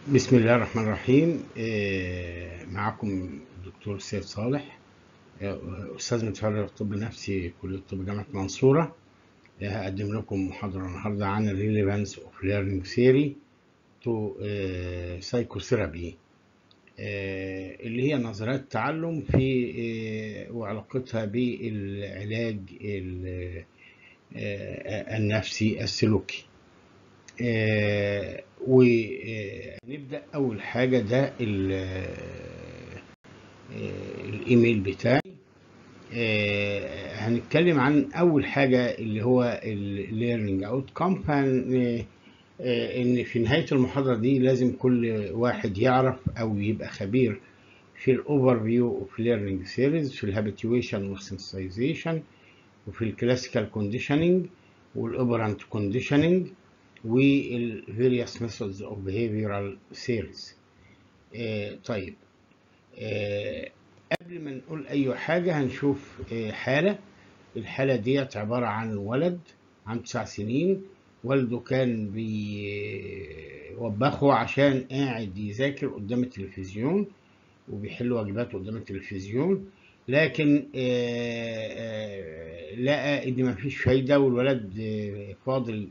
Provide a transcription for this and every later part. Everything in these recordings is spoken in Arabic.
بسم الله الرحمن الرحيم. معكم الدكتور سيد صالح، أستاذ متفرغ طب نفسي كلية طب جامعة منصورة. هقدم لكم محاضرة النهاردة عن Relevance of Learning Theory to Psychotherapy، اللي هي نظريات التعلم في وعلاقتها بالعلاج النفسي السلوكي. ونبدأ أول حاجة. ده الإيميل بتاعي. هنتكلم عن أول حاجة اللي هو الليرنينج أوتكم. إن في نهاية المحاضرة دي لازم كل واحد يعرف أو يبقى خبير في الأوفر فيو أوف ليرنينج ثيوريز، في الهابيتويشن والسنسيزيشن، وفي الكلاسيكال كونديشننج والأوبرانت كونديشننج والفيريوس ميثودز اوف بيهيفيرال ثيوريز. طيب، قبل ما نقول اي حاجه هنشوف حاله. الحاله ديت عباره عن ولد عنده 9 سنين. والده كان بيوبخه عشان قاعد يذاكر قدام التلفزيون وبيحل واجباته قدام التلفزيون، لكن لقى ان مفيش فايده والولد فاضل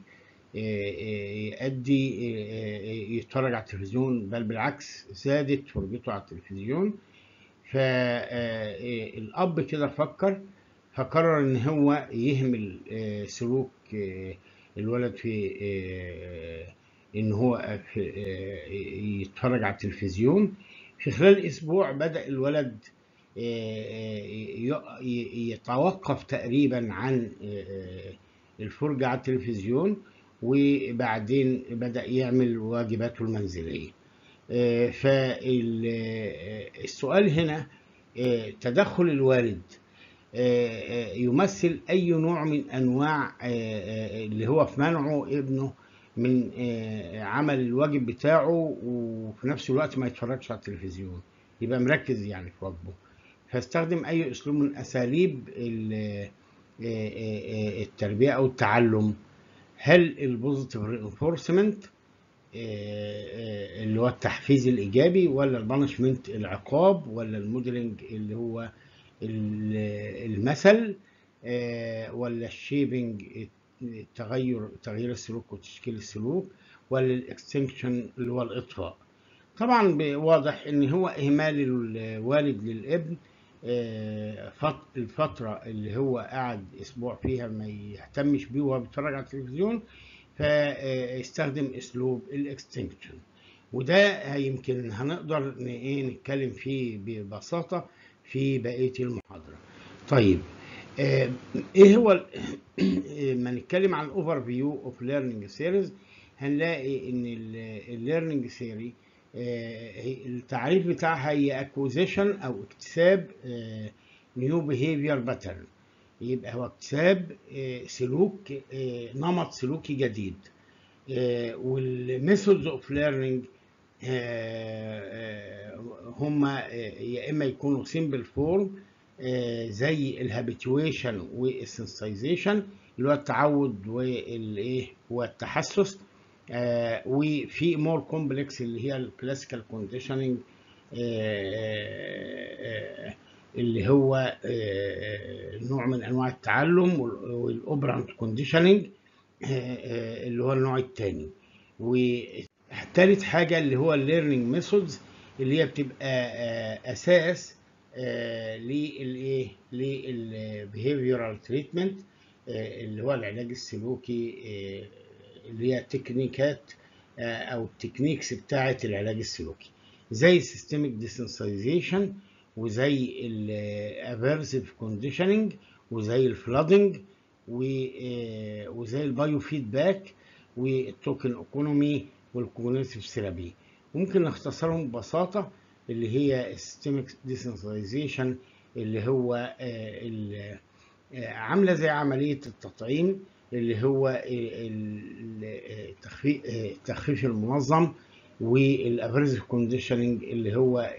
يؤدي يتفرج على التلفزيون، بل بالعكس زادت فرجته على التلفزيون. فالأب كده فقرر إن هو يهمل سلوك الولد في إن هو يتفرج على التلفزيون. في خلال أسبوع بدأ الولد يتوقف تقريبا عن الفرجة على التلفزيون، وبعدين بدأ يعمل واجباته المنزلية. فالسؤال هنا، تدخل الوالد يمثل أي نوع من أنواع اللي هو في منعه ابنه من عمل الواجب بتاعه، وفي نفس الوقت ما يتفرجش على التلفزيون، يبقى مركز يعني في واجبه. فاستخدم أي أسلوب من أساليب التربية أو التعلم. هل البوزيتيف رينفورسمنت اللي هو التحفيز الإيجابي، ولا البانشمنت العقاب، ولا الموديلنج اللي هو المثل، ولا الشيبنج تغيير السلوك وتشكيل السلوك، ولا الاكستنكشن اللي هو الإطفاء؟ طبعا واضح ان هو اهمال الوالد للابن الفترة اللي هو قعد اسبوع فيها ما يهتمش بيه وهو بيتفرج على التلفزيون، فاستخدم اسلوب الاكستنكشن. وده يمكن هنقدر نتكلم فيه ببساطة في بقية المحاضرة. طيب، ايه هو ما نتكلم عن اوفر فيو اوف ليرنينج ثيوريز، هنلاقي ان الليرنينج ثيوري التعريف بتاعها هي اكوزيشن او اكتساب نيو بيهيفير باترن. يبقى هو اكتساب سلوك، نمط سلوكي جديد. والميثودز اوف ليرنينج هما يا اما يكونوا سيمبل فورم زي الهابيتويشن والسنسيزيشن اللي هو التعود والايه والتحسس، وفي مور كومبلكس اللي هي الكلاسيكال كونديشننج اللي هو نوع من انواع التعلم، والاوبرانت كونديشننج اللي هو النوع الثاني. وثالث حاجه اللي هو الليرنينج ميثودز اللي هي بتبقى اساس للايه للبيهيفيورال تريتمنت اللي هو العلاج السلوكي، اللي هي تكنيكات او التكنيكس بتاعه العلاج السلوكي، زي السيستميك ديسنسيزيشن، وزي الافيرسيف كونديشننج، وزي الفلادنج، وزي البايو فيدباك، والتوكن ايكونومي، والكوجنيتيف ثيرابي. ممكن نختصرهم ببساطه اللي هي السيستميك ديسنسيزيشن اللي هو عامله زي عمليه التطعيم اللي هو التخفيف المنظم، والافيرسيف كونديشننج اللي هو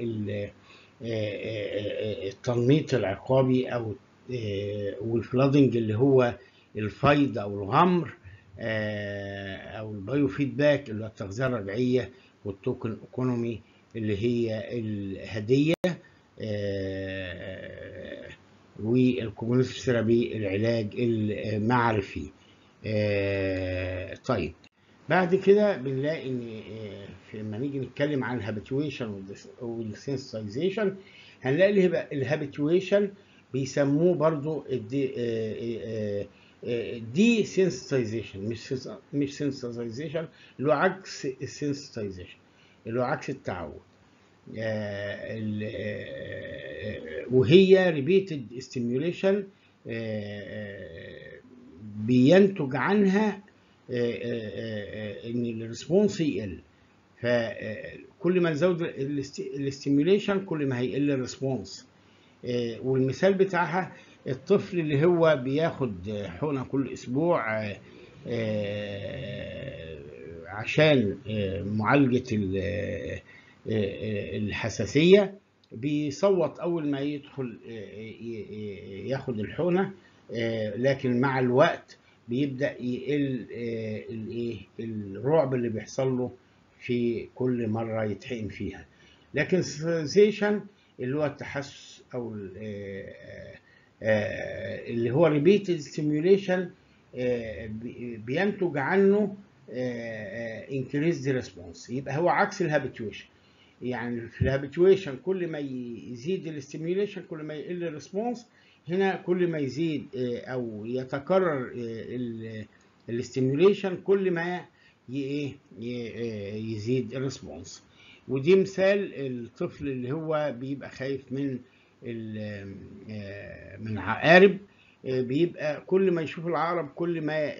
التنميط العقابي، او والفلادنج اللي هو الفيض او الغمر، او البايو فيدباك اللي هو التغذيه الرجعيه والتوكن ايكونومي اللي هي الهديه، والكوجنيتيف ثيرابي العلاج المعرفي. طيب بعد كده بنلاقي ان لما نيجي نتكلم عن الهابيتويشن والسنسيتايزيشن، هنلاقي الهابيتويشن بيسموه برضو دي سنسيتايزيشن، مش سنسيتايزيشن، اللي هو عكس السنسيتايزيشن، اللي هو عكس التعود. وهي ريبيتد ستيميوليشن بينتج عنها ان الريسبونس يقل. فكل ما نزود الاستيميوليشن كل ما هيقل الريسبونس. والمثال بتاعها الطفل اللي هو بياخد حقنة كل اسبوع عشان معالجة الحساسية، بيصوت أول ما يدخل ياخد الحقنة، لكن مع الوقت بيبدأ يقل الرعب اللي بيحصل له في كل مرة يتحقن فيها. لكن السنسيشن اللي هو التحسس أو اللي هو ريبيتد ستيميوليشن بينتج عنه increased response. يبقى هو عكس الهابيتويشن. يعني في الهابيتويشن كل ما يزيد الاستيميوليشن كل ما يقل الريسبونس. هنا كل ما يزيد او يتكرر الاستيميوليشن كل ما يزيد الريسبونس. ودي مثال الطفل اللي هو بيبقى خايف من عقارب، بيبقى كل ما يشوف العقرب كل ما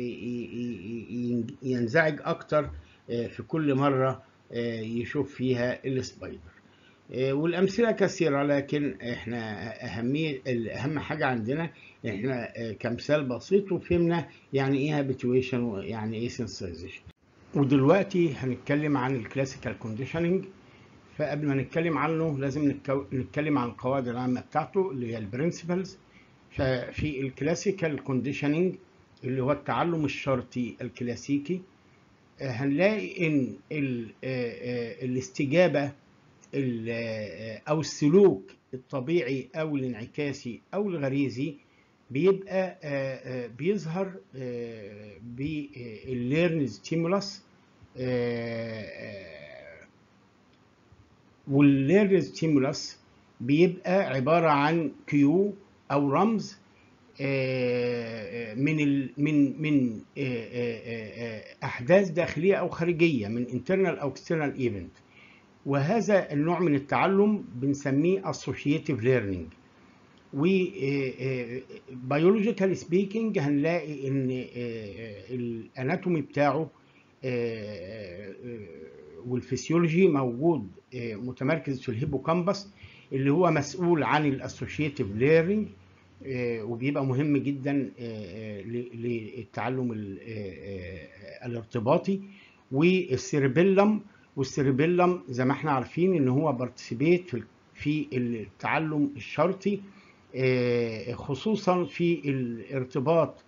ينزعج اكتر في كل مرة يشوف فيها السبايدر. والامثله كثيره، لكن احنا اهم حاجه عندنا احنا كمثال بسيط وفهمنا يعني ايه هابيتويشن ويعني ايه سنسيتايزيشن. ودلوقتي هنتكلم عن الكلاسيكال كونديشننج. فقبل ما نتكلم عنه لازم نتكلم عن القواعد العامه بتاعته اللي هي البرنسبلز. ففي الكلاسيكال كونديشننج اللي هو التعلم الشرطي الكلاسيكي، هنلاقي ان الاستجابه او السلوك الطبيعي او الانعكاسي او الغريزي بيبقى بيظهر بالليرن ستيمولاس. والليرن ستيمولاس بيبقى عباره عن كيو او رمز من احداث داخليه او خارجيه، من internal او external event. وهذا النوع من التعلم بنسميه associative learning. و biologically speaking هنلاقي ان الاناتومي بتاعه والفسيولوجي موجود متمركز في الهيبوكامبس اللي هو مسؤول عن الاسوشيتيف ليرنينج، وبيبقى مهم جدا للتعلم الارتباطي. والسيربيلم زي ما احنا عارفين ان هو بارتيسيبيت في التعلم الشرطي، خصوصا في الارتباط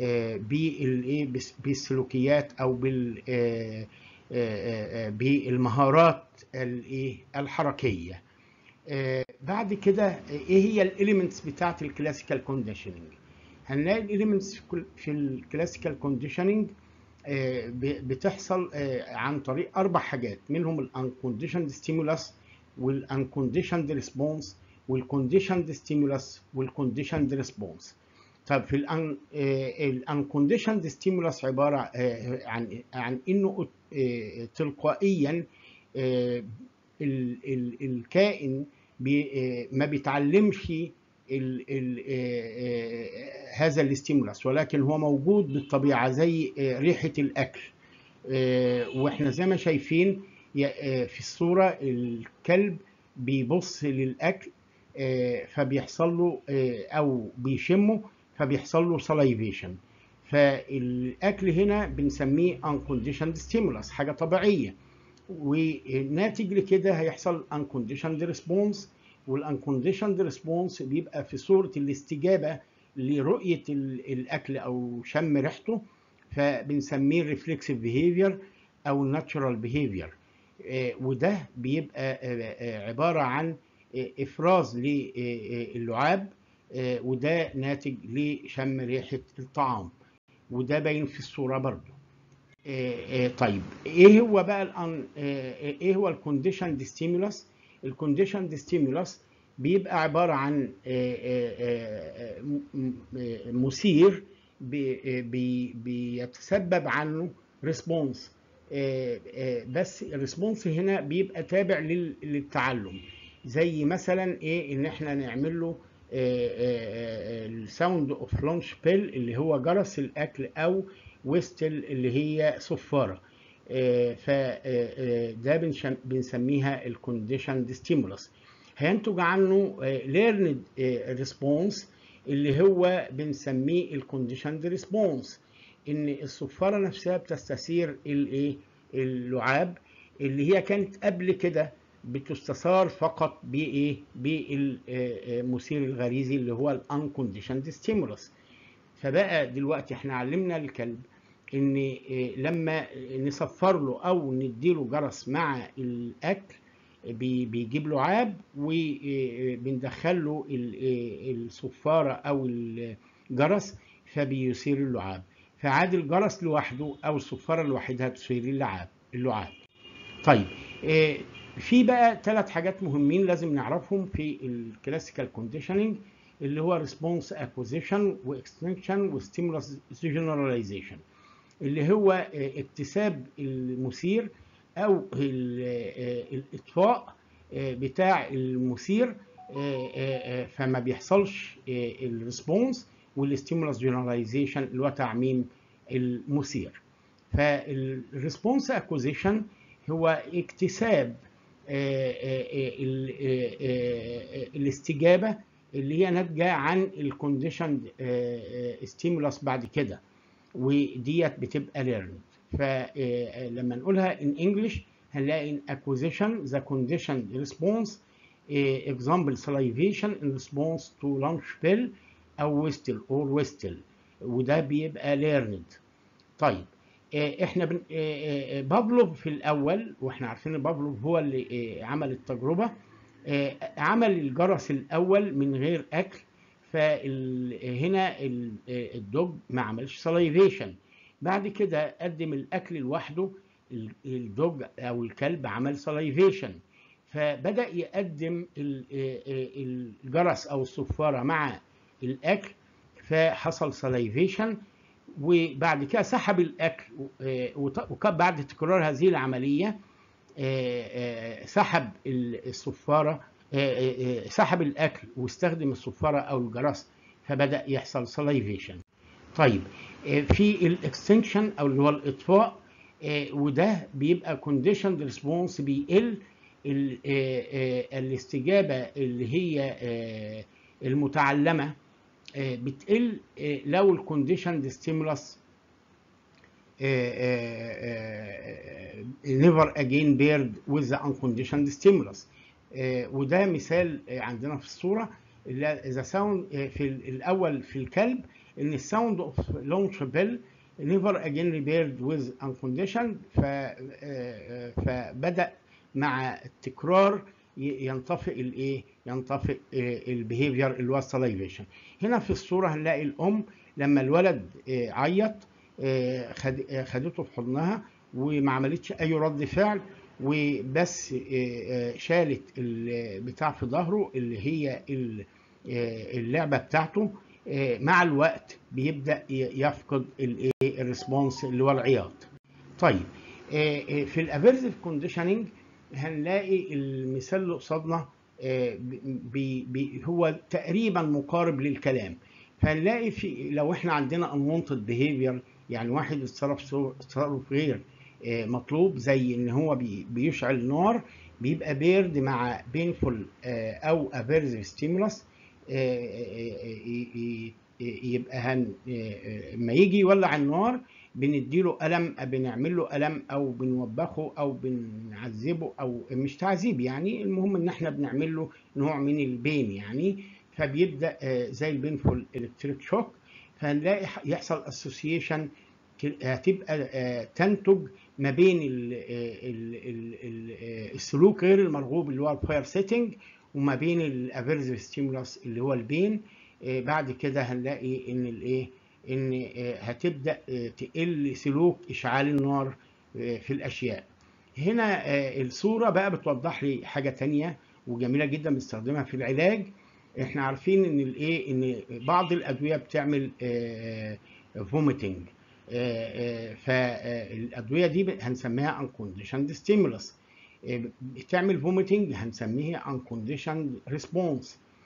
بالسلوكيات او بالمهارات الحركيه. بعد كده ايه هي الاليمنتس بتاعت الكلاسيكال كونديشننج؟ هنلاقي الاليمنتس في الكلاسيكال كونديشننج بتحصل عن طريق 4 حاجات، منهم الانكونديشند ستيمولاس والانكونديشند ريسبونس والكونديشند ستيمولاس والكونديشند ريسبونس. طب في الانكونديشند ستيمولاس عباره عن انه تلقائيا الكائن ما بيتعلمش هذا الاستيمولاس، ولكن هو موجود بالطبيعه زي ريحه الاكل. واحنا زي ما شايفين في الصوره الكلب بيبص للاكل فبيحصل له او بيشمه فبيحصل له سلايفيشن. فالاكل هنا بنسميه unconditioned stimulus، حاجه طبيعيه، وناتج لكده هيحصل unconditioned response. والunconditioned response بيبقى في صورة الاستجابة لرؤية الأكل أو شم ريحته، فبنسميه reflexive behavior أو natural behavior. وده بيبقى عبارة عن إفراز للعاب، وده ناتج لشم ريحة الطعام، وده باين في الصورة برضو. طيب ايه هو بقى ايه هو الكونديشند ستيمولس؟ الكونديشند ستيمولس بيبقى عبارة عن مثير بيتسبب عنه ريسبونس، بس الريسبونس هنا بيبقى تابع للتعلم، زي مثلا ايه ان احنا نعمل له الساوند اوف لانش بيل اللي هو جرس الاكل، او ويستل اللي هي صفاره. فده بنسميها الكونديشند ستيمولس. هينتج عنه ليرند ريسبونس اللي هو بنسميه الكونديشند ريسبونس، ان الصفاره نفسها بتستثير الايه اللعاب اللي هي كانت قبل كده بتستثار فقط بايه بالمثير الغريزي اللي هو الانكونديشند ستيمولس. فبقى دلوقتي احنا علمنا الكلب ان لما نصفر له او نديله جرس مع الاكل بيجيب لعاب، وبندخل له الصفاره او الجرس فبيثير اللعاب. فعاد الجرس لوحده او الصفاره لوحدها تثير اللعاب. طيب في بقى 3 حاجات مهمين لازم نعرفهم في الكلاسيكال كونديشننج، اللي هو ريسبونس اكوزيشن واكستنشن وستيمولس جنراليزيشن، اللي هو اكتساب المثير او الاطفاء بتاع المثير، فما بيحصلش الريسبونس، والستيمولس جنراليزيشن اللي هو تعميم المثير. فالريسبونس اكوزيشن هو اكتساب الاستجابه اللي هي ناتجه عن الكونديشند ستيمولس بعد كده، وديت بتبقى ليرند. فلما نقولها in English هنلاقي in acquisition the conditioned response example salivation in response to lunch pill او whistle or whistle، وده بيبقى learned. طيب احنا بافلوف في الاول، واحنا عارفين ان بافلوف هو اللي عمل التجربه، عمل الجرس الاول من غير اكل، فهنا الدوج ما عملش سلايفيشن. بعد كده قدم الاكل لوحده، الدوج او الكلب عمل سلايفيشن، فبدأ يقدم الجرس او الصفاره مع الاكل فحصل سلايفيشن، وبعد كده سحب الاكل، وبعد تكرار هذه العمليه سحب الصفاره، سحب الاكل واستخدم الصفاره او الجرس، فبدا يحصل سلايفيشن. طيب في الاكستنشن او اللي هو الاطفاء، وده بيبقى كونديشند ريسبونس، بيقل الاستجابه اللي هي المتعلمه بتقل لو الكونديشند ستيمولس never again paired with the unconditioned stimulus. وده مثال عندنا في الصورة. إذا ساوند في الأول في الكلب إن الساوند اوف لونش بيل never again paired with unconditioned، فبدأ مع التكرار ينطفئ ينطفئ البيهيفير اللي هو السلايفيشن. هنا في الصورة هنلاقي الأم لما الولد عيط خدته في حضنها وما عملتش اي رد فعل، وبس شالت البتاع في ظهره اللي هي اللعبه بتاعته. مع الوقت بيبدا يفقد الريسبونس اللي هو العياط. طيب في الافيرسيف كونديشننج هنلاقي المثال اللي قصادنا هو تقريبا مقارب للكلام. فنلاقي لو احنا عندنا unwanted behavior، يعني واحد تصرف غير مطلوب، زي ان هو بيشعل نار، بيبقى بيرد مع painful او aversive stimulus. يبقى لما يجي يولع النار بنديله ألم، بنعمل له ألم أو بنوبخه أو بنعذبه، أو مش تعذيب يعني، المهم إن إحنا بنعمل له نوع من البين يعني، فبيبدأ زي البينفول إلكتريك شوك. فهنلاقي يحصل اسوسيشن هتبقى تنتج ما بين السلوك غير المرغوب اللي هو الفاير سيتنج، وما بين الافيرسيف ستيمولاس اللي هو البين. بعد كده هنلاقي ان الايه، ان هتبدا تقل سلوك اشعال النار في الاشياء. هنا الصوره بقى بتوضح لي حاجه تانية وجميله جدا بنستخدمها في العلاج. احنا عارفين ان الايه، ان بعض الادويه بتعمل فوميتنج، فالادويه دي هنسميها unconditioned stimulus. بتعمل فوميتنج هنسميها unconditioned response.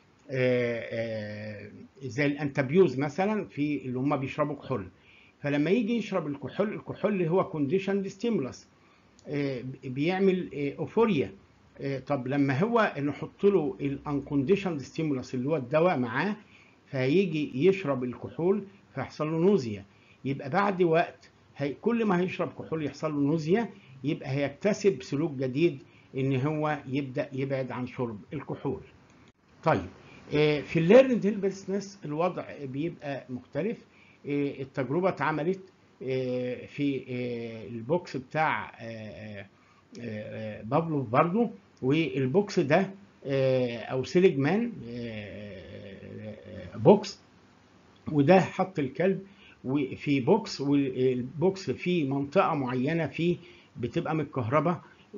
زي الانتابيوز مثلا، في اللي هم بيشربوا كحول، فلما يجي يشرب الكحول، الكحول اللي هو conditioned stimulus بيعمل اوفوريا. طب لما هو نحط له الانكونديشند ستيمولس اللي هو الدواء معاه، فهيجي يشرب الكحول فيحصل له نوزيا. يبقى بعد وقت كل ما هيشرب كحول يحصل له نوزيا، يبقى هيكتسب سلوك جديد ان هو يبدا يبعد عن شرب الكحول. طيب في الليرند هيلبلسنس الوضع بيبقى مختلف. التجربه اتعملت في البوكس بتاع بافلوف برضو، والبوكس ده او سيليجمان بوكس، وده حط الكلب في بوكس، والبوكس فيه منطقه معينه فيه بتبقى متكهربه،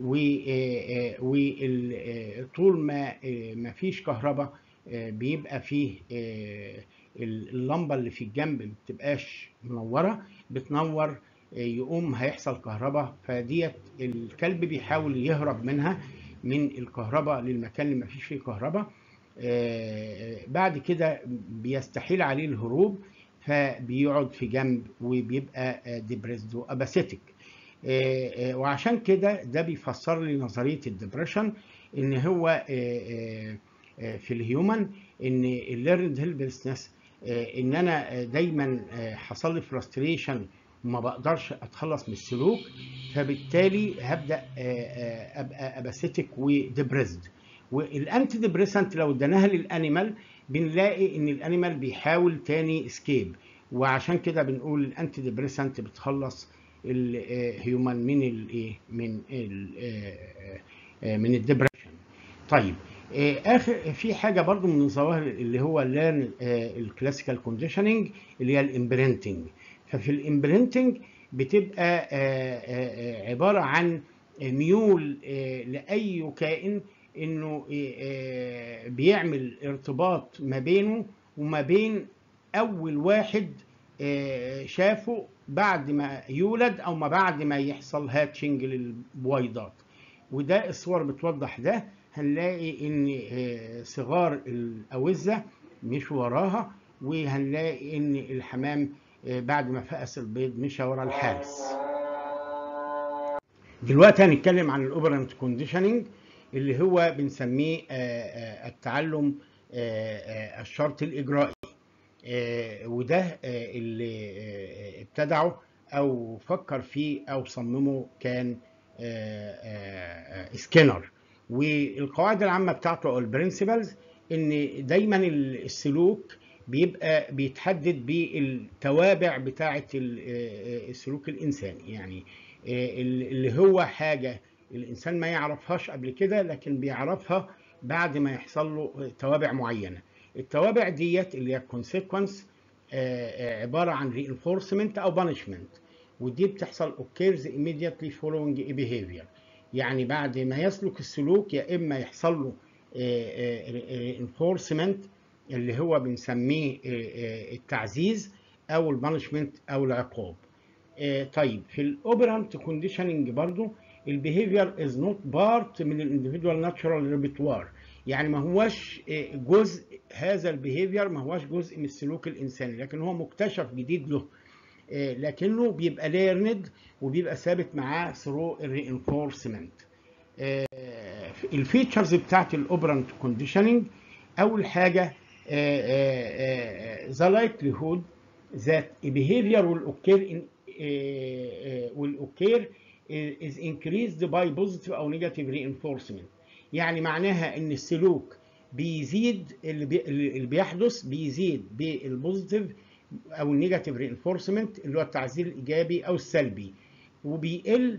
وطول ما فيش كهرباء بيبقى فيه اللمبه اللي في الجنب ما بتبقاش منوره، بتنور يقوم هيحصل كهرباء، فديت الكلب بيحاول يهرب منها، من الكهرباء للمكان اللي ما فيش فيه كهرباء. بعد كده بيستحيل عليه الهروب، فبيقعد في جنب وبيبقى ديبريسد واباسيتك. وعشان كده ده بيفسر لي نظريه الدبريشن، ان هو في الهيومن، ان الليرند هيلبلسنس، ان انا دايما حصل لي فرستريشن وما بقدرش اتخلص من السلوك، فبالتالي هبدا ابقى اباسيتك وديبريسد. والانتي ديبريسنت لو اديناها للانيمال بنلاقي ان الانيمال بيحاول تاني اسكيب، وعشان كده بنقول الانتي ديبريسنت بتخلص الهيومن من الايه، من الديبريشن. طيب اخر في حاجه برضو من الظواهر اللي هو الكلاسيكال كونديشننج، اللي هي الامبرنتنج. ففي الامبرنتنج بتبقى عباره عن ميول لاي كائن انه بيعمل ارتباط ما بينه وما بين اول واحد شافه بعد ما يولد او ما بعد ما يحصل هاتشنج للبويضات. وده الصور بتوضح ده. هنلاقي ان صغار الاوزه مش وراها، وهنلاقي ان الحمام بعد ما فقس البيض مشى ورا الحارس. دلوقتي هنتكلم عن الاوبرنت كونديشننج، اللي هو بنسميه التعلم الشرط الاجرائي. وده اللي ابتدعه او فكر فيه او صممه كان سكينر. والقواعد العامه بتاعته او البرنسبلز، ان دايما السلوك بيبقى بيتحدد بالتوابع بتاعه السلوك الانساني، يعني اللي هو حاجه الانسان ما يعرفهاش قبل كده، لكن بيعرفها بعد ما يحصل له توابع معينه. التوابع ديت اللي هي الكونسيكونس عباره عن reinforcement او punishment، ودي بتحصل occurs immediately following a behavior. يعني بعد ما يسلك السلوك يا اما يحصل له reinforcement اللي هو بنسميه التعزيز، او البانشمنت او العقاب. طيب في الاوبرانت كونديشننج برضو، البيهيفير از نوت بارت من الانديفيدوال ناتشورال ريبرتوار، يعني ما هوش جزء، هذا البيهيفير ما هوش جزء من السلوك الانساني، لكن هو مكتشف جديد له، لكنه بيبقى ليرند وبيبقى ثابت معاه ثرو الرينفورسمنت. الفيتشرز بتاعت الاوبرانت كونديشننج، اول حاجه the likelihood that a behavior will occur is increased by positive او negative reinforcement. يعني معناها ان السلوك بيزيد، اللي بيحدث بيزيد بالبوزيتيف او النيجاتيف رينفورسمنت اللي هو التعزير الايجابي او السلبي، وبيقل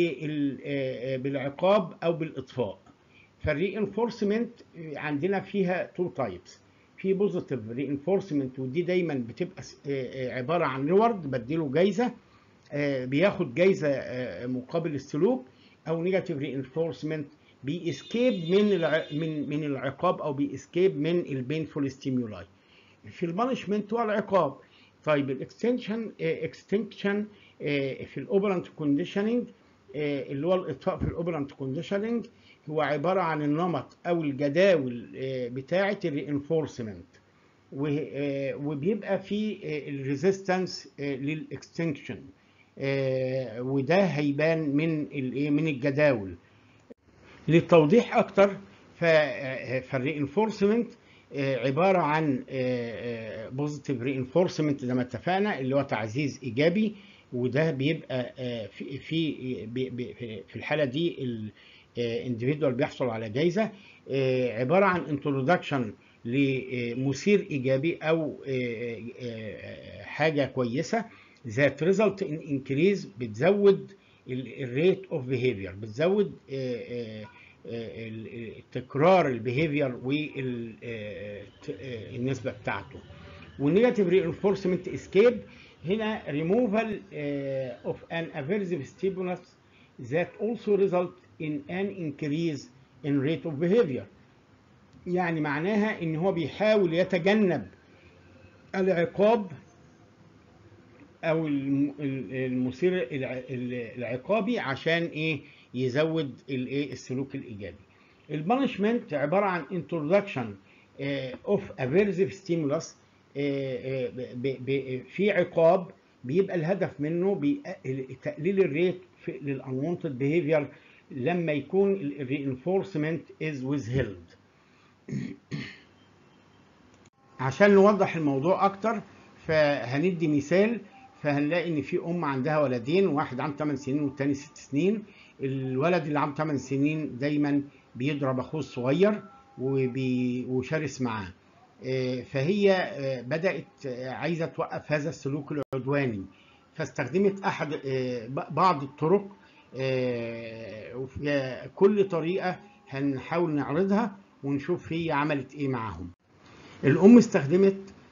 بالعقاب او بالاطفاء. فالرينفورسمنت عندنا فيها تو تايبس، في بوزيتيف رينفورسمنت ودي دايما بتبقى عباره عن ريورد، بديله جايزه بياخد جايزه مقابل السلوك، او نيجاتيف رينفورسمنت بيسكيب من العقاب او بيسكيب من البينفول ستيمولاي. في البانشمنت والعقاب. طيب الاكستنكشن في الاوبرانت كونديشننج اللي هو الاطفاء في الاوبرانت كونديشننج هو عباره عن النمط او الجداول بتاعه الرينفورسمنت، وبيبقى في الريزيستنس للاكستنكشن، وده هيبان من الجداول. للتوضيح اكتر فالرينفورسمنت عباره عن بوزيتيف رينفورسمنت زي ما اتفقنا اللي هو تعزيز ايجابي، وده بيبقى في الحاله دي الانديفيدوال بيحصل على جايزه، عباره عن انترودكشن لمثير ايجابي او حاجه كويسه ذات ريزلت ان انكريز، بتزود الريت اوف بيهيفير، بتزود تكرار البيهيفير والنسبه بتاعته. والنيجاتيف رينفورسمنت اسكيب هنا removal of an aversive stimulus that also result in an increase in rate of behavior. يعني معناها ان هو بيحاول يتجنب العقاب او المثير العقابي عشان ايه؟ يزود السلوك الايجابي. البانشمنت عباره عن introduction of aversive stimulus، في عقاب بيبقى الهدف منه تقليل الريت للانوانتد بيهيفير لما يكون الرينفورسمنت از withheld. عشان نوضح الموضوع اكتر فهندي مثال، فهنلاقي ان في عندها ولدين، واحد عنده 8 سنين والتاني 6 سنين. الولد اللي عنده 8 سنين دايما بيضرب اخوه الصغير وشرس معاه، فهي بدأت عايزة توقف هذا السلوك العدواني، فاستخدمت بعض الطرق، كل طريقة هنحاول نعرضها ونشوف هي عملت ايه معاهم. الأم استخدمت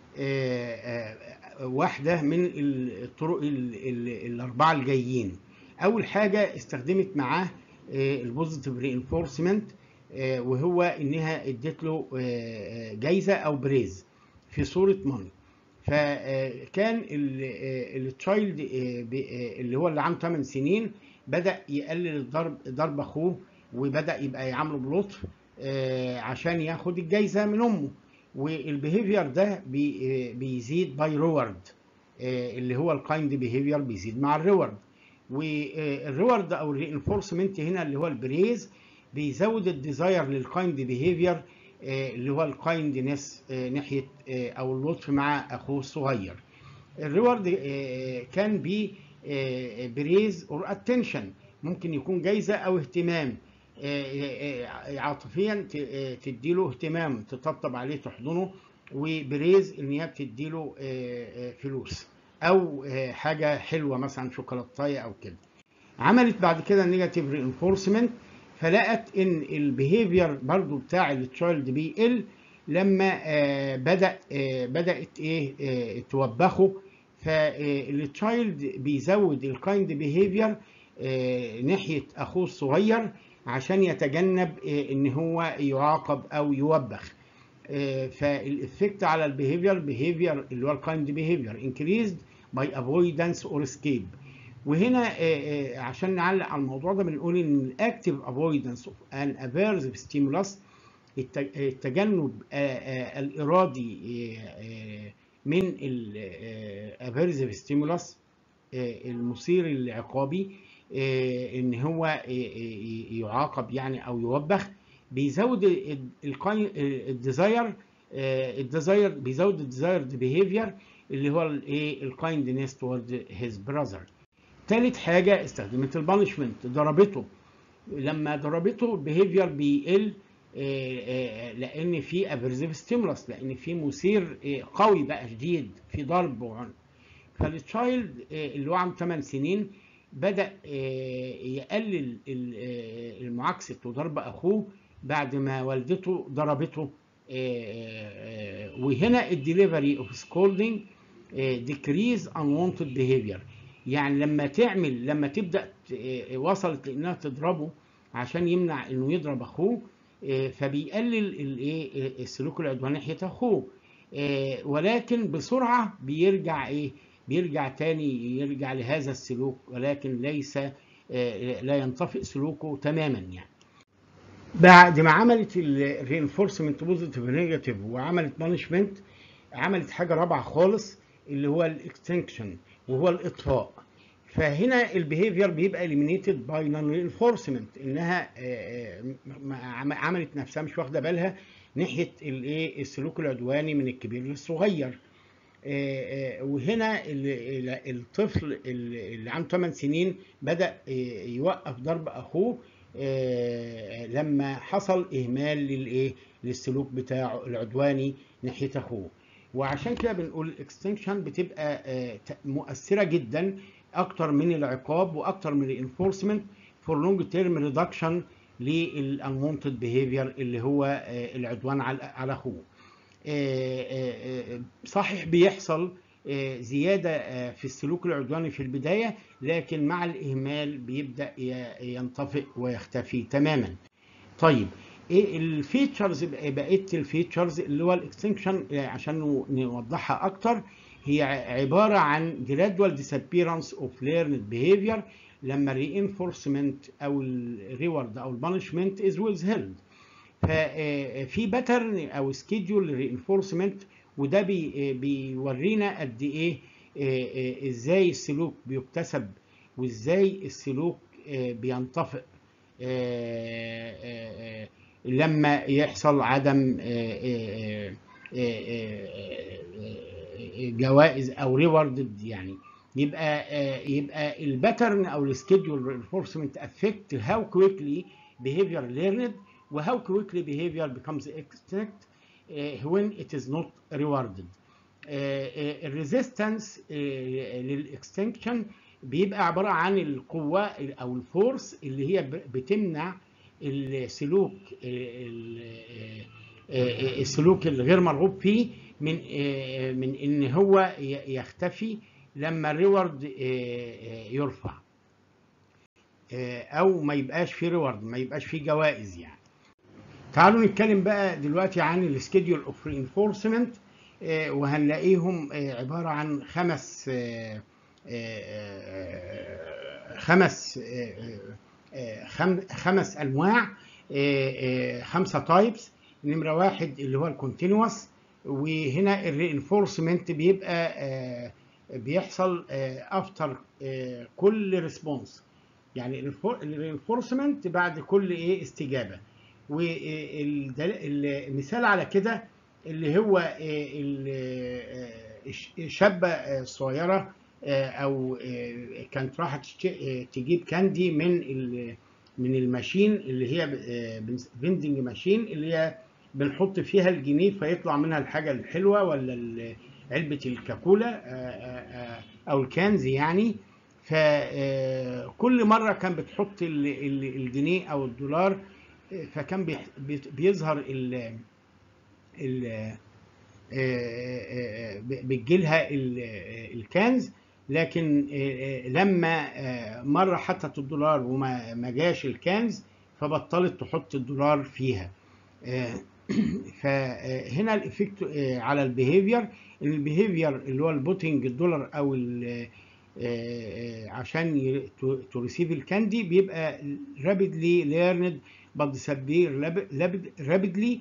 واحدة من الطرق الأربعة الجايين. أول حاجة استخدمت معاه البوزيتيف رينفورسمنت، وهو إنها ادت له جايزة أو بريز في صورة ماني. فكان التشايلد اللي هو اللي عنده 8 سنين بدأ يقلل ضرب أخوه، وبدأ يبقى يعامله بلطف عشان ياخد الجايزة من أمه. والبيهيفير ده بيزيد باي ريورد، اللي هو الكايند بيهيفير بيزيد مع الريورد. والريورد او الرينفورسمنت هنا اللي هو البريز بيزود الديزاير للكايند بيهيفير اللي هو الكايندنس ناحيه او اللطف مع اخوه الصغير. الريورد كان بي بريز اور اتنشن، ممكن يكون جايزه او اهتمام عاطفيا، تديله اهتمام، تطبطب عليه، تحضنه. وبريز ان هي بتديله فلوس او حاجه حلوه مثلا شوكولاتايه او كده. عملت بعد كده نيجاتيف رينفورسمنت، فلقت ان البيهيفير برضو بتاع التشايلد بيقل لما بدات توبخه. فالتشايلد بيزود الكايند بيهيفير ناحيه اخوه الصغير عشان يتجنب ان هو يعاقب او يوبخ. فالإفكت على البيهيفير اللي هو الكايند بيهيفير increased by avoidance or escape. وهنا عشان نعلق على الموضوع ده بنقول ان الاكتيف avoidance of an aversive stimulus، التجنب الارادي من الافيرزيف ستيمولاس المثير العقابي، ان هو يعاقب يعني او يوبخ، بيزود الديزاير بيزود الديزايرد بيهيفير اللي هو الكايندنس تورد هيز براذر. ثالث حاجه استخدمت البانشمنت، ضربته. لما ضربته البيهيفير بيقل لان في افيرزيف ستيمولس، لان في مثير قوي بقى شديد، في ضرب وعنف. فالتشايلد اللي هو عنده 8 سنين بدأ يقلل المعاكسة وضرب أخوه بعد ما والدته ضربته. وهنا الدليفري اوف سكولدنج decrease unwanted behavior. يعني لما تبدأ وصلت لأنها تضربه عشان يمنع إنه يضرب أخوه، فبيقلل السلوك العدواني ناحية أخوه. ولكن بسرعة بيرجع تاني يرجع لهذا السلوك، ولكن ليس لا ينطفئ سلوكه تماما. يعني بعد ما عملت الرينفورسمنت بوزيتيف ونيجاتيف وعملت بانشمنت، عملت حاجه رابعه خالص اللي هو الاكستنكشن، وهو الاطفاء. فهنا البيهيفير بيبقى اليمينيتد باي نون رينفورسمنت، انها عملت نفسها مش واخده بالها ناحيه السلوك العدواني من الكبير للصغير. وهنا الطفل اللي عنده 8 سنين بدأ يوقف ضرب أخوه لما حصل إهمال للسلوك بتاعه العدواني ناحية أخوه. وعشان كده بنقول الاكستنكشن بتبقى مؤثرة جدا أكتر من العقاب وأكتر من الانفورسمنت فور لونج تيرم ريدكشن للانوانتد بيهيفير اللي هو العدوان على أخوه. صحيح بيحصل زيادة في السلوك العدواني في البداية، لكن مع الإهمال بيبدأ ينطفئ ويختفي تماما. طيب ايه الفيتشرز؟ بقيت الفيتشرز اللي هو الاكستنكشن عشان نوضحها اكتر، هي عبارة عن gradual disappearance of learned behavior لما الرينفورسمنت او الريورد او البانشمنت is withheld. ففي باترن او سكيدول رينفورسمنت، وده بيورينا قد ايه ازاي السلوك بيكتسب وازاي السلوك بينطفئ لما يحصل عدم جوائز او ريوردد. يعني يبقى الباترن او السكيدول رينفورسمنت افكت هاو كويكلي behavior learned و how quickly behavior becomes extinct when it is not rewarded. الريزيستنس للاكستنكشن بيبقى عبارة عن القوة أو الفورس اللي هي بتمنع السلوك الغير مرغوب فيه من إن هو يختفي لما الريورد يرفع، أو ما يبقاش فيه ريورد، ما يبقاش فيه جوائز. يعني تعالوا نتكلم بقى دلوقتي عن السكيدول اوف رينفورسمنت، وهنلاقيهم عبارة عن خمس انواع، 5 تايبس. نمرة 1 اللي هو الكونتينوس، وهنا الرينفورسمنت بيبقى بيحصل افتر كل ريسبونس، يعني الرينفورسمنت بعد كل استجابة. والمثال على كده اللي هو الشابة الصغيرة او كانت راحت تجيب كاندي من الماشين اللي هي فيندنج ماشين اللي هي بنحط فيها الجنيه فيطلع منها الحاجة الحلوة، ولا علبة الكاكولا او الكنز يعني. فكل مرة كان بتحط الجنيه او الدولار، فكان بيظهر بتجيلها الكنز، لكن لما مرة حطت الدولار وما جاش الكنز فبطلت تحط الدولار فيها. فهنا الافكت على البيهيفير، ان البيهيفير اللي هو البوتنج الدولار او عشان تريسيف الكاندي بيبقى rapidly learned but disappear rapidly،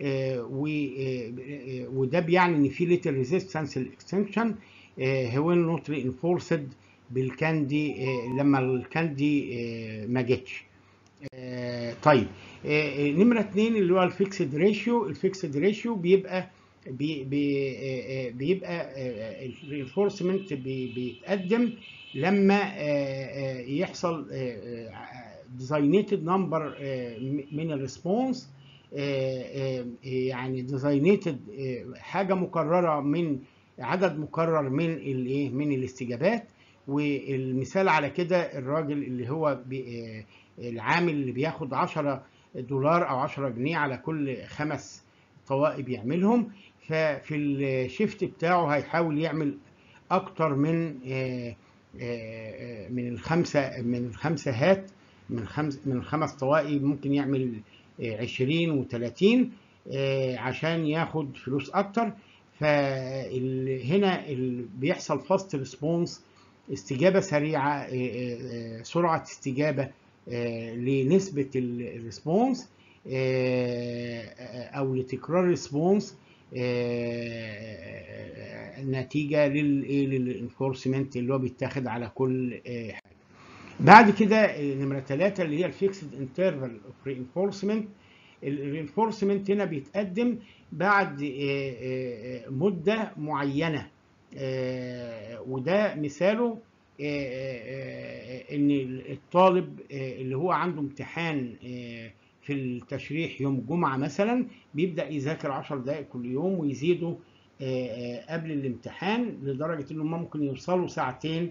وده بيعني ان في little resistance للاكستنكشن when not reinforced بالكاندي لما الكاندي ما جتش. طيب نمرة 2 اللي هو الفيكسد ريشيو. الفيكسد ريشيو بيبقى الرينفورسمنت بيتقدم لما يحصل designated number من الريسبونس يعني ديزاينيتد، حاجه مكرره من عدد مكرر من الايه من الاستجابات. والمثال على كده الراجل اللي هو العامل اللي بياخد $10 او 10 جنيه على كل 5 طوائب يعملهم، ففي الشيفت بتاعه هيحاول يعمل اكتر من الخمسه هات من 5 طوائب، ممكن يعمل 20 و30 عشان ياخد فلوس اكتر. فهنا بيحصل فاست ريسبونس، استجابه سريعه، سرعه استجابه لنسبه الريسبونس او لتكرار الريسبونس نتيجه للانفورسمنت اللي هو بيتاخد على كل حاجه. بعد كده نمره 3 اللي هي الفيكسد انترفال اوف رينفورسمنت. الرينفورسمنت هنا بيتقدم بعد مده معينه، وده مثاله ان الطالب اللي هو عنده امتحان في التشريح يوم جمعه مثلا، بيبدا يذاكر 10 دقائق كل يوم ويزيدوا قبل الامتحان لدرجه انهم ممكن يوصلوا ساعتين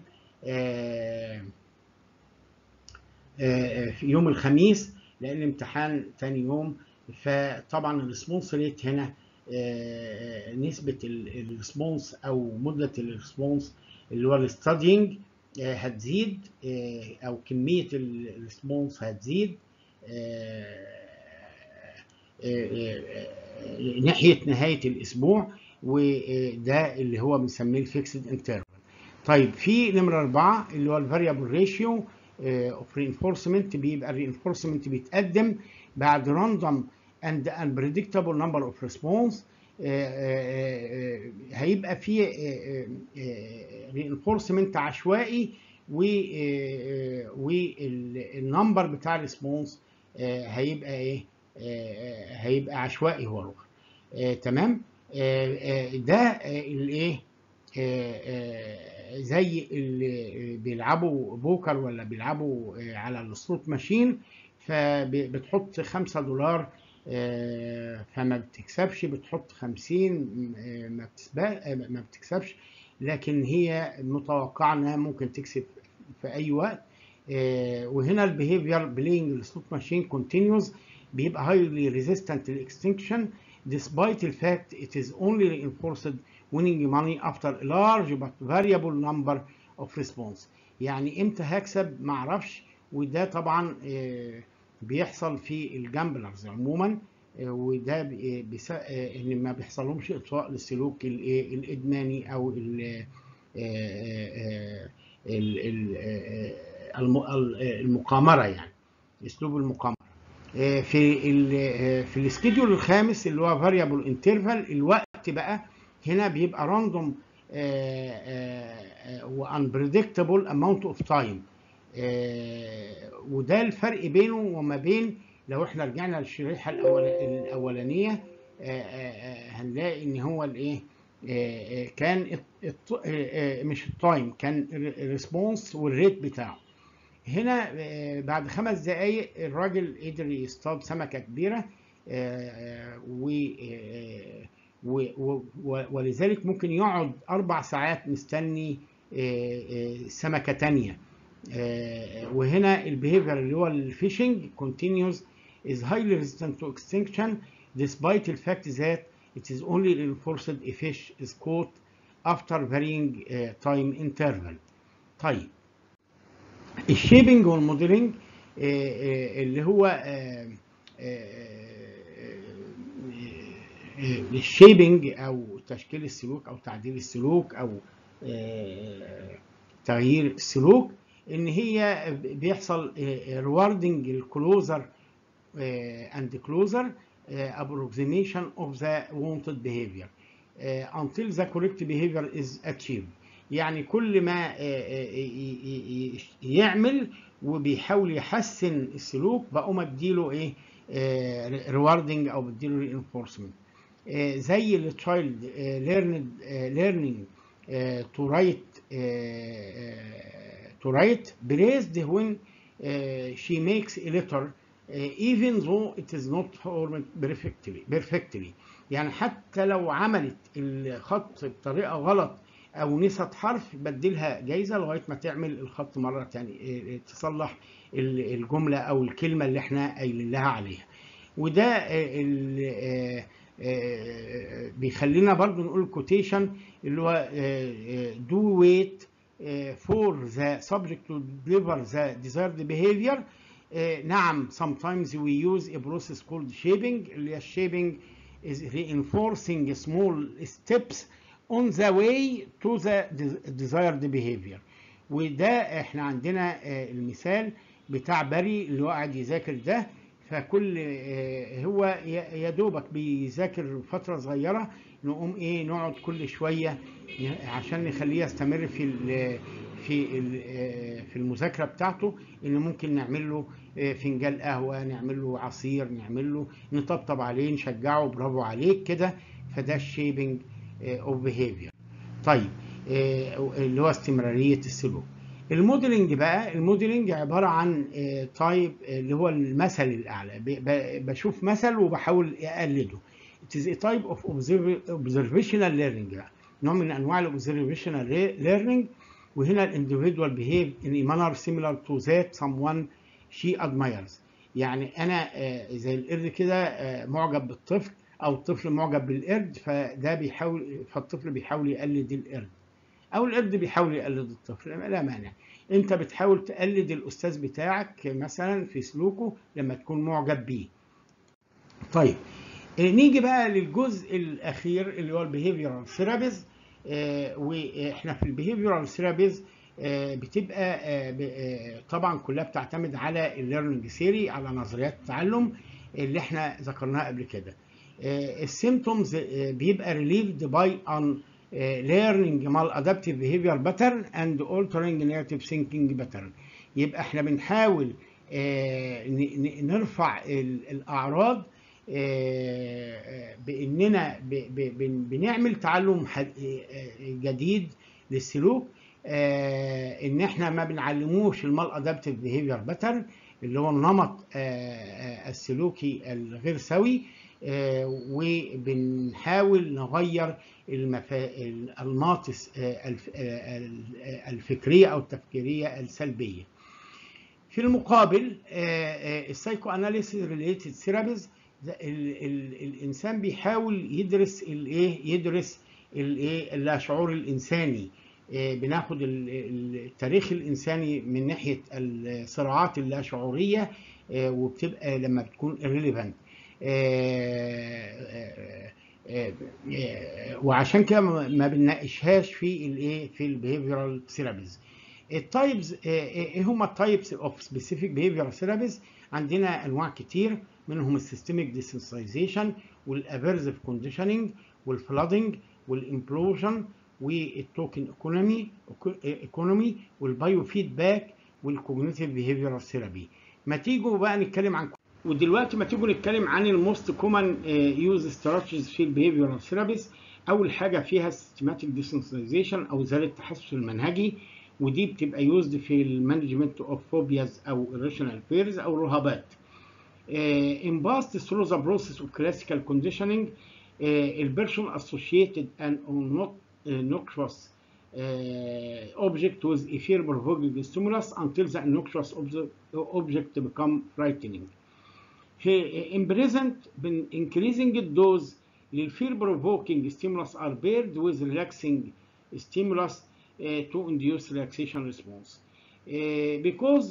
في يوم الخميس لان الامتحان تاني يوم. فطبعا الريسبونس ريت هنا نسبه الريسبونس او مده الريسبونس اللي هو الستادينج هتزيد، او كميه الريسبونس هتزيد ناحيه نهايه الاسبوع، وده اللي هو بنسميه الفيكسد انترفال. طيب في نمره 4 اللي هو الفاريبل ريشيو اوف رينفورسمنت. بيبقى الرينفورسمنت بيتقدم بعد راندوم and unpredictable number of response. هيبقى في reinforcement عشوائي، والنمبر بتاع الريسبونس هيبقى ايه؟ هيبقى عشوائي هو تمام. ده الايه زي اللي بيلعبوا بوكر ولا بيلعبوا على السلوت ماشين، فبتحط $5 فما بتكسبش، بتحط 50 ما بتكسبش، لكن هي متوقعه انها ممكن تكسب في اي وقت. وهنا البيهيفير بلاينج السلوت ماشين كونتينيوز بيبقى highly resistant to extinction despite the fact it is only reinforced winning money after a large but variable number of response. يعني امتى هكسب ما اعرفش، وده طبعا بيحصل في الجامبلرز عموما، وده ان ما بيحصلهمش اطفاء للسلوك الادماني او المقامره، يعني اسلوب المقامره. في السكيدول الخامس اللي هو فاريبل انترفال، الوقت بقى هنا بيبقى راندوم وانبريدكتبل اماونت اوف تايم، وده الفرق بينه وما بين لو احنا رجعنا للشريحه الاولانيه هنلاقي ان هو الايه كان مش التايم، كان الريسبونس والريت بتاعه. هنا بعد 5 دقايق الراجل قدر يصطاد سمكه كبيره، ولذلك ممكن يقعد 4 ساعات مستني سمكه تانية. وهنا البيهيفير اللي هو الفيشنج continues is highly resistant to extinction despite the fact that it is only reinforced a fish is caught after varying time interval. طيب الشيبنج والموديلنج اللي هو الشيبنج او تشكيل السلوك او تعديل السلوك او تغيير السلوك، ان هي بيحصل rewarding الكلوزر and closer approximation of the wanted behavior until the correct behavior is achieved. يعني كل ما يعمل وبيحاول يحسن السلوك بقوم اديله ايه rewarding او بديله reinforcement. زي التشايلد learning to write praised when she makes a letter even though it is not formed perfectly. يعني حتى لو عملت الخط بطريقة غلط أو نسيت حرف بديلها جايزة لغاية ما تعمل الخط مرة تانية، تصلح الجملة أو الكلمة اللي احنا قايلين لها عليها. وده بيخلينا برضو نقول quotation اللي هو do wait for the subject to deliver the desired behavior. نعم sometimes we use a process called shaping. اللي هي shaping is reinforcing small steps on the way to the desired behavior. وده احنا عندنا المثال بتاع بري اللي هو قاعد يذاكر ده، فكل هو يا دوبك بيذاكر فتره صغيره نقوم ايه نقعد كل شويه عشان نخليه يستمر في المذاكره بتاعته، ان ممكن نعمل له فنجان قهوه، نعمل له عصير، نعمل له نطبطب عليه، نشجعه برافو عليك كده. فده الشيبنج اوف بيهيفير. طيب اللي هو استمراريه السلوك. الموديلنج بقى، الموديلنج عباره عن تايب اللي هو المثل الاعلى، بشوف مثل وبحاول اقلده. It is a type of observational learning بقى، نوع من انواع الاوبزرفيشنال learning. وهنا الانديفيدوال behave in a manner similar to that someone she admires. يعني انا زي القرد كده معجب بالطفل، او الطفل معجب بالقرد، فالطفل بيحاول يقلد القرد، او القرد بيحاول يقلد الطفل، لا مانع. انت بتحاول تقلد الاستاذ بتاعك مثلا في سلوكه لما تكون معجب بيه. طيب نيجي بقى للجزء الاخير اللي هو البيهيفيرال ثيرابيز. واحنا في البيهيفيرال ثيرابيز بتبقى طبعا كلها بتعتمد على الليرنينج ثيوري، على نظريات التعلم اللي احنا ذكرناها قبل كده. السيمبتومز بيبقى relieved by learning maladaptive behavior pattern and altering negative thinking pattern. يبقى احنا بنحاول نرفع الأعراض باننا بنعمل تعلم جديد للسلوك، ان احنا ما بنعلموش المال ادابتيف بيهيفير باترن اللي هو النمط السلوكي الغير سوي، وبنحاول نغير الأنماط الفكرية او التفكيرية السلبية. في المقابل السايكو اناليسيس ريليتد ثيرابيز، الانسان بيحاول يدرس الشعور الانساني. بناخد التاريخ الانساني من ناحيه الصراعات اللاشعوريه، وبتبقى لما بتكون irrelevant. وعشان كده ما بنناقشهاش في البيهيفيرال ثيرابيز. التايبز ايه هما التايبس اوف سبيسيفيك بيهيفيرال ثيرابيز؟ عندنا انواع كتير منهم السيستميك ديسنسايزيشن والافيرزيف كونديشننج والفلادنج والامبلوجن والتوكن ايكونومي والبايو فيدباك والكوجنيتيف بيهيفيرال ثيرابي. ما تيجوا بقى نتكلم عن ودلوقتي ما تيجوا نتكلم عن الموست كومن يوز استراتيجيز في البيهيفيرال ثيرابيز. اول حاجه فيها سيستماتيك ديسنسايزيشن او ازاله التحسس المنهجي، ودي بتبقى يوزد في المانجمنت اوف فوبياز او irrational fears او الرهبات. Imposed through the process of classical conditioning, a person associated an noxious object with a fear-provoking stimulus until the noxious object become frightening. In present, increasing dose للfear-provoking stimulus are paired with relaxing stimulus to induce relaxation response. Because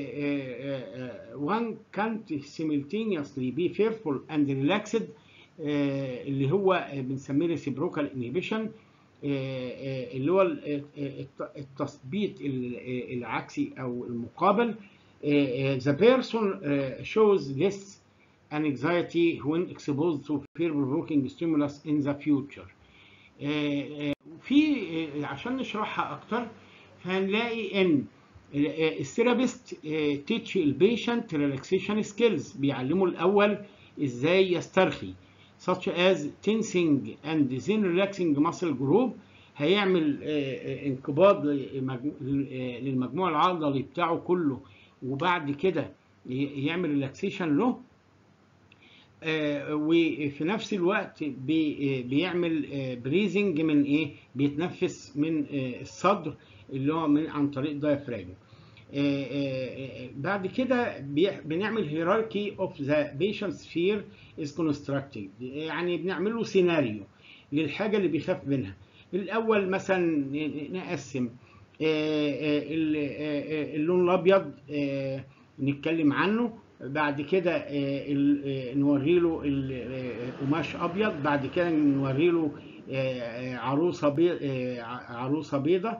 one can't simultaneously be fearful and relaxed، اللي هو بنسميه reciprocal inhibition، اللي هو التثبيت العكسي او المقابل. The person shows less anxiety when exposed to fear-provoking stimulus in the future. في عشان نشرحها اكتر هنلاقي ان الثيرابيست تيتش البيشنت ريلاكسيشن سكيلز، بيعلمه الاول ازاي يسترخي such as tensing and then relaxing muscle group. هيعمل انقباض للمجموع العضلي بتاعه كله، وبعد كده يعمل ريلاكسيشن له، وفي نفس الوقت بيعمل بريزنج من ايه، بيتنفس من الصدر اللي هو عن طريق الدايفراجم. بعد كده بنعمل هيراركي اوف ذا بيشنت سفير از كونستراكتد، يعني بنعمل له سيناريو للحاجه اللي بيخاف منها. الاول مثلا نقسم اللون الابيض نتكلم عنه، بعد كده نوري له القماش ابيض، بعد كده نوري له عروسه بيضه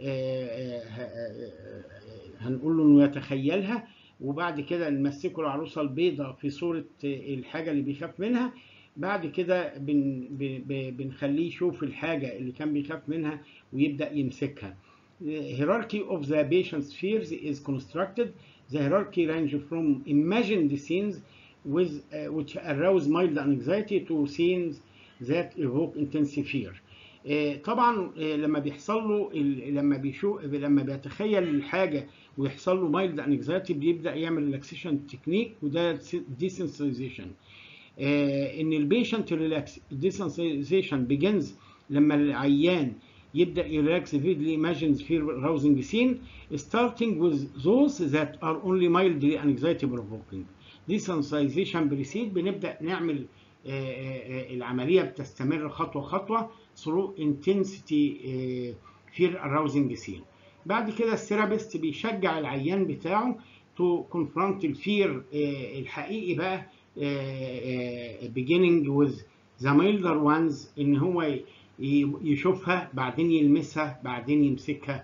هنقول له انه يتخيلها، وبعد كده نمسكه العروسه البيضاء في صوره الحاجه اللي بيخاف منها. بعد كده بنخليه يشوف الحاجه اللي كان بيخاف منها ويبدا يمسكها. Hierarchy of the patient's fears is constructed. The hierarchy ranges from imagined scenes which arouse mild anxiety to scenes that evoke intense fear. طبعا لما بيحصل له لما بيتخيل الحاجه ويحصل له مايلد انكزايتي بيبدا يعمل ريلاكسيشن تكنيك، وده ديسنسيزيشن. ان البيشنت ريلاكس ديسنسيزيشن بيجنز لما العيان يبدا يريلاكس فيدلي imagines fear rousing scene starting with those that are only mildly anxiety provoking. desensitization precede، بنبدا نعمل العمليه بتستمر خطوه خطوه through intensity fear arousing scene. بعد كده الثيرابيست بيشجع العيان بتاعه to confront الفير الحقيقي بقى beginning with the milder ones، ان هو يشوفها بعدين يلمسها بعدين يمسكها.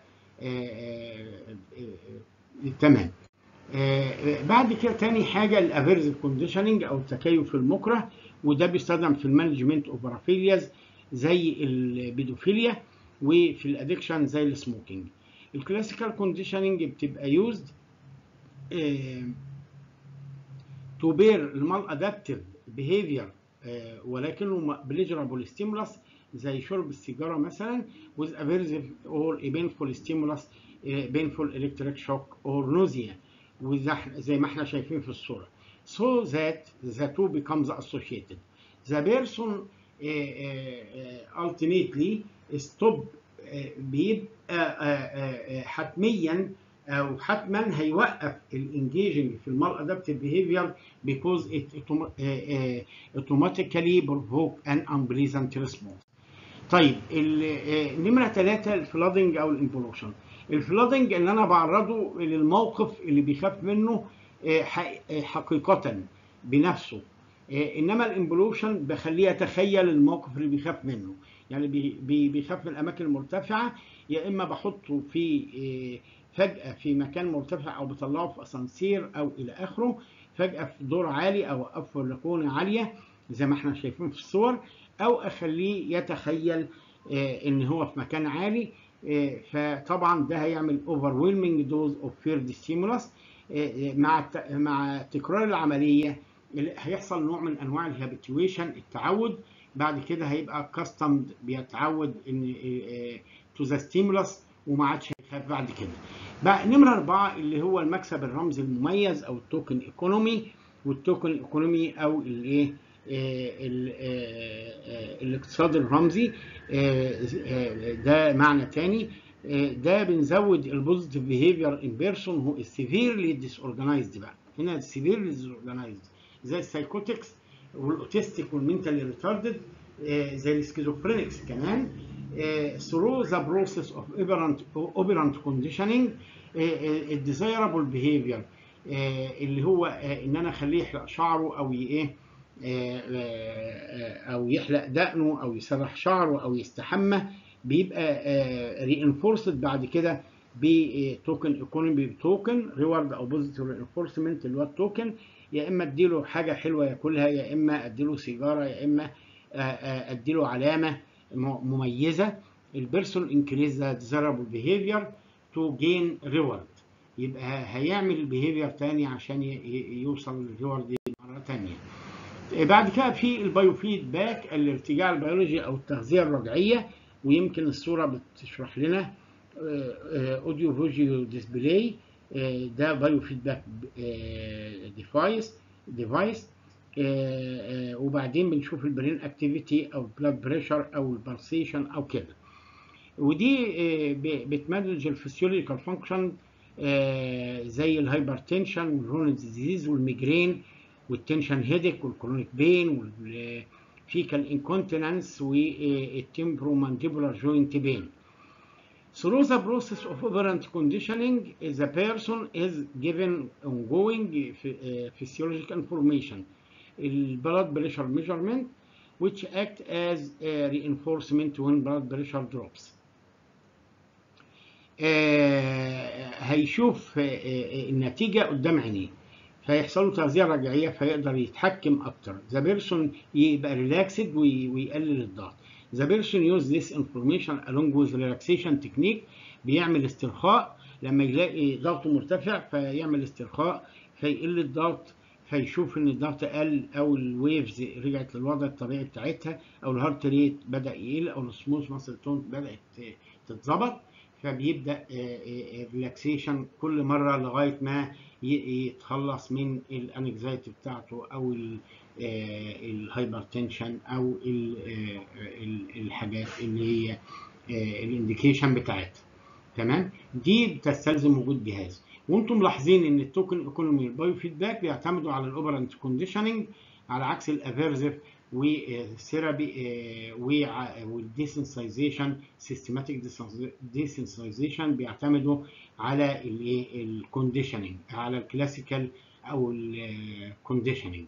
تمام. بعد كده تاني حاجه الافيرسيف كونديشننج او التكيف المكره، وده بيستخدم في المانجمنت اوف بارافيلياز زي البيدوفيليا، وفي الادكشن زي السموكينج. الكلاسيكال كونديشننج بتبقى يوزد تو بير المال ادابتيف بيهيفير ولكنه بليجرابل ستيمولاس زي شرب السيجاره مثلا with aversive or a painful stimulus painful electric shock or nausea، زي ما احنا شايفين في الصوره. so that the two becomes associated. The person ultimately stop بيبقى حتميا او حتما هيوقف الانجيجنج في المال ادابتيف بيهيفير because it automatically provoke an unpleasant response. طيب نمره 3 الفلادنج او الامبولوشن. الفلادنج ان انا بعرضه للموقف اللي بيخاف منه حقيقه بنفسه، انما الامبولوشن بخليه يتخيل الموقف اللي بيخاف منه. يعني بيخاف من الاماكن المرتفعه، يا اما بحطه في فجاه في مكان مرتفع او بطلعه في اسانسير او الى اخره، فجاه في دور عالي او اوقفه في ركونه عاليه زي ما احنا شايفين في الصور، او اخليه يتخيل ان هو في مكان عالي. فطبعا ده هيعمل overwhelming dose of fear stimulus. مع تكرار العمليه هيحصل نوع من انواع الهابيتويشن، التعود. بعد كده هيبقى كاستمد بيتعود ان تو ذا ستيمولس وما عادش هيخاف بعد كده. بقى نمره 4 اللي هو المكسب الرمزي المميز او التوكن ايكونومي. والتوكن ايكونومي او الايه الاقتصاد الرمزي ده معنى تاني. ده بنزود البوزيتيف بيهيفير ان بيرسون هو سيفيرلي ديس اورجنايزد. بقى هنا سيفيرلي ديس اورجنايزد زي السايكوتكس والاوتيستيك والمنتالي ريتاردد زي السكيزوفرينكس كمان. through the process of operant conditioning الديزايرابل بيهيفير اللي هو ان انا اخليه يحلق شعره او ايه او يحلق دقنه او يسرح شعره او يستحمى، بيبقى رينفورسد بعد كده بتوكن ايكونومي، توكن ريورد او بوزيتيف رينفورسمنت اللي هو التوكن. يا اما اديله حاجه حلوه ياكلها، يا اما اديله سيجاره، يا اما اديله علامه مميزه. البيرسون انكريز ذا ديزايربل بيهيفير تو جين ريورد، يبقى هيعمل البيهيفير تاني عشان يوصل للريورد دي مره تانيه. بعد كده في البايو فيدباك الارتجاع البيولوجي او التغذيه الرجعيه، ويمكن الصوره بتشرح لنا اوديو فيجوال ديسبلاي ده بايو فيدباك ديفايس. وبعدين بنشوف البرين اكتيفيتي او البلاد بريشر او البلسيشن او كده. ودي بتمانج الفسيولوجيكال فانكشن زي الهايبرتنشن والرونال ديزيز والميجرين والتنشن هيدك والكرونيك بين والفيكال انكونتيننس والتمبرومانديبولار جوينت بين. Through the process of operant conditioning, the person is given ongoing physiological information, blood pressure measurement, which act as a reinforcement when blood pressure drops. هيشوف النتيجة قدام عينيه، فيحصل له تغذية رجعية فيقدر يتحكم أكتر. The person يبقى ريلاكسد ويقلل الضغط. The person use this information along with relaxation technique. بيعمل استرخاء لما يلاقي ضغطه مرتفع فيعمل استرخاء فيقل الضغط، فيشوف ان الضغط قل او الويفز رجعت للوضع الطبيعي بتاعتها او الهارت ريت بدأ يقل او السموث ماسل تون بدأت تتظبط، فبيبدأ ريلاكسيشن كل مرة لغاية ما يتخلص من الانكزايتي بتاعته او الهايبرتنشن او الحاجات اللي هي الانديكيشن بتاعتها. تمام. دي بتستلزم وجود جهاز. وانتم ملاحظين ان التوكن ايكونومي والبايو فيدباك بيعتمدوا على الاوبرنت كونديشننج على عكس الافيرزيف والثيرابي والديسنسايزيشن. سيستماتيك ديسنسايزيشن بيعتمدوا على الكونديشننج على الكلاسيكال او الكونديشننج.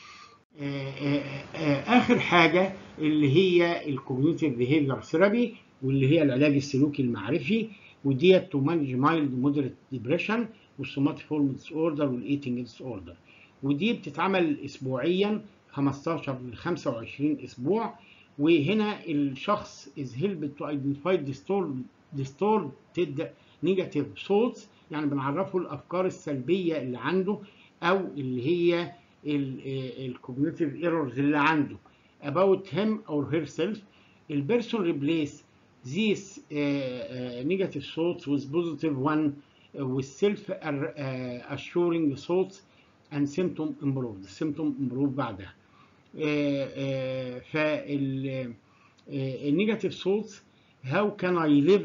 اخر حاجه اللي هي الكوجنيتيف بيهيفير ثيرابي واللي هي العلاج السلوكي المعرفي، وديت تو مانج مايلد مودريت ديبريشن والسوماتيفورم ديس اوردر والايتنج ديس اوردر. ودي بتتعمل اسبوعيا 15 ل 25 اسبوع. وهنا الشخص is helped to identify distorted negative thoughts، يعني بنعرفه الافكار السلبيه اللي عنده او اللي هي الكوجنيتيف ايرورز اللي عنده about him or herself. The person replace these negative thoughts with positive one with self-assuring thoughts and symptom improved. symptom improved بعدها. negative thoughts, how can I live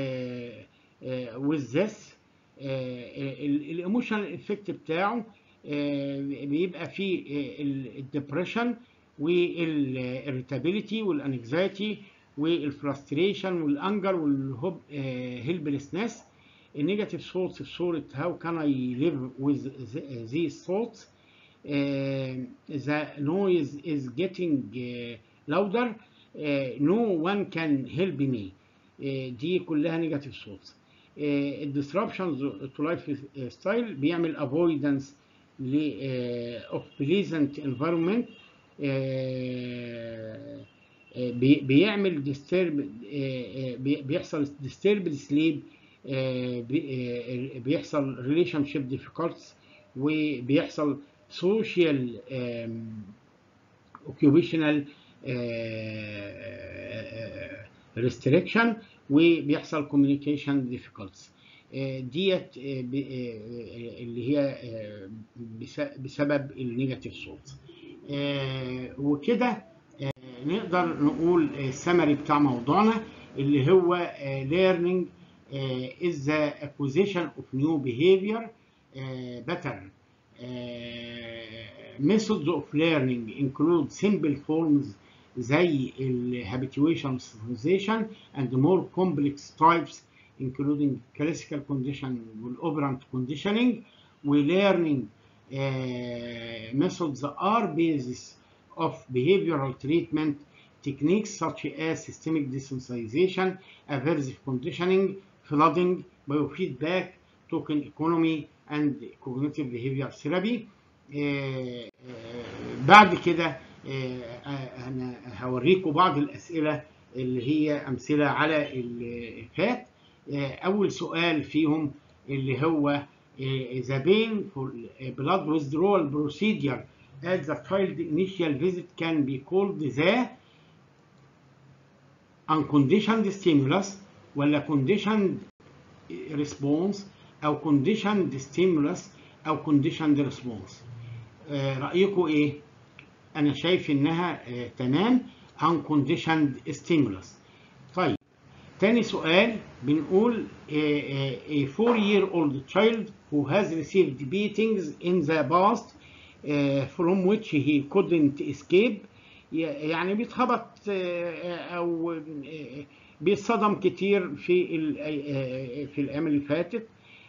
with this. الايموشنال افكت بتاعه بيبقى فيه الدبريشن والاريتابيليتي والانكزايتي والفرستريشن والانجر والهيلبلسنس. النيجاتيف ثوتس في صوره how can I live with these thoughts. The noise is getting louder. No one can help me. دي كلها نيجاتيف ثوتس. الديسربشنز تو لايف ستايل بيعمل افويدنس of pleasant environment. بيعمل بيحصل disturbed sleep. بيحصل relationship difficulties وبيحصل social occupational restriction وبيحصل communication difficulties. ديت اللي هي بسبب النيجاتيف صوت. وكده نقدر نقول السمري بتاع موضوعنا اللي هو learning is the acquisition of new behavior pattern. Methods of learning include simple forms زي habituation socialization and more complex types including classical condition والoperant conditioning. learning methods are basis of behavioral treatment techniques such as systemic desensitization, aversive conditioning, flooding, biofeedback, token economy, and cognitive behavior therapy. بعد كده أنا هوريكم بعض الأسئلة اللي هي أمثلة على اللي فات. أول سؤال فيهم اللي هو the painful blood withdrawal procedure at the child initial visit can be called the unconditioned stimulus ولا conditioned response او conditioned stimulus او conditioned response. رأيكم ايه؟ انا شايف انها تمام unconditioned stimulus. طيب تاني سؤال بنقول a 4-year-old child who has received beatings in the past from which he couldn't escape. يعني بيتخبط او بيتصدم كتير في الايام اللي فاتت،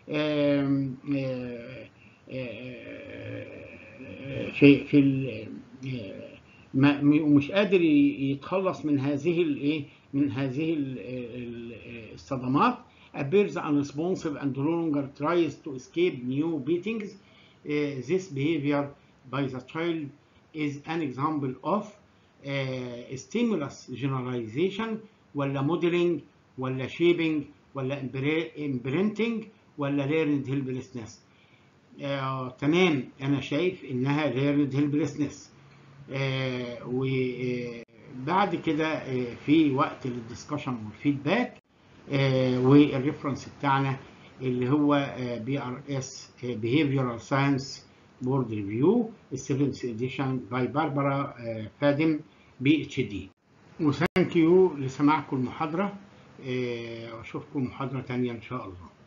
في ومش قادر يتخلص من هذه الايه، من هذه الصدمات. appears unresponsive and no longer tries to escape new beatings. This behavior by the child is an example of stimulus generalization ولا modeling ولا shaping ولا imprinting ولا learned helplessness. تمام، انا شايف انها learned helplessness. وبعد كده في وقت للدسكشن والفيدباك، والريفرنس بتاعنا اللي هو BRS Behavioral Science Board Review 7th edition by باربرا فادم PhD. وثانك يو لسماعكم المحاضرة، واشوفكم محاضرة تانية ان شاء الله.